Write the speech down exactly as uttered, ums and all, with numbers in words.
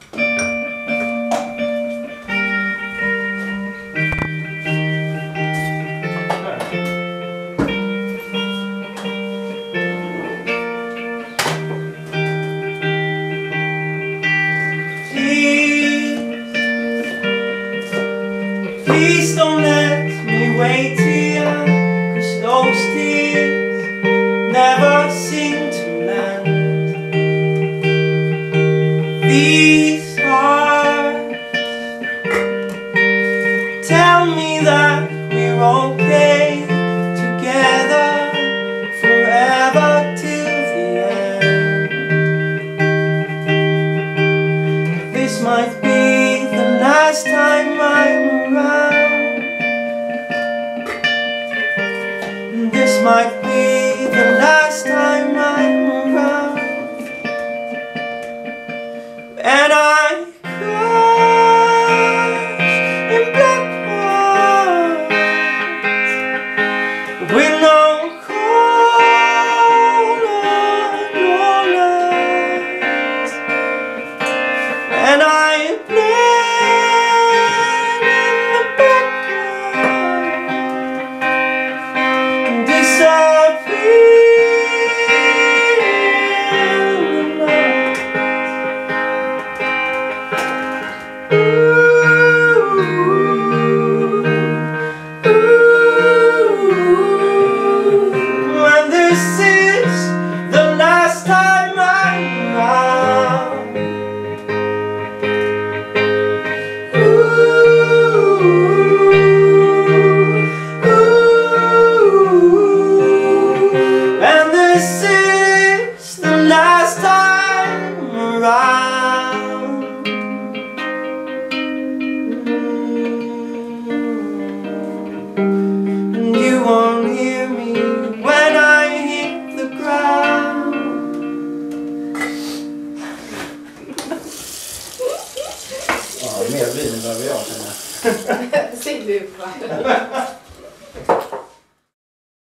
Please don't let me wait here, 'cause those tears never seem to land. These hearts tell me that we're okay together forever till the end. This might be the last time I'm around. This might be the last time I'm around. And I crash in black holes with no call on your lights. And I blend in the background, disappear in the night. Ooh, ooh, and this is the last time I'm around. And this is the last time around. And you won't hear me when I hit the ground. Ja, mer vin än vad vi har. Ser du ut, va?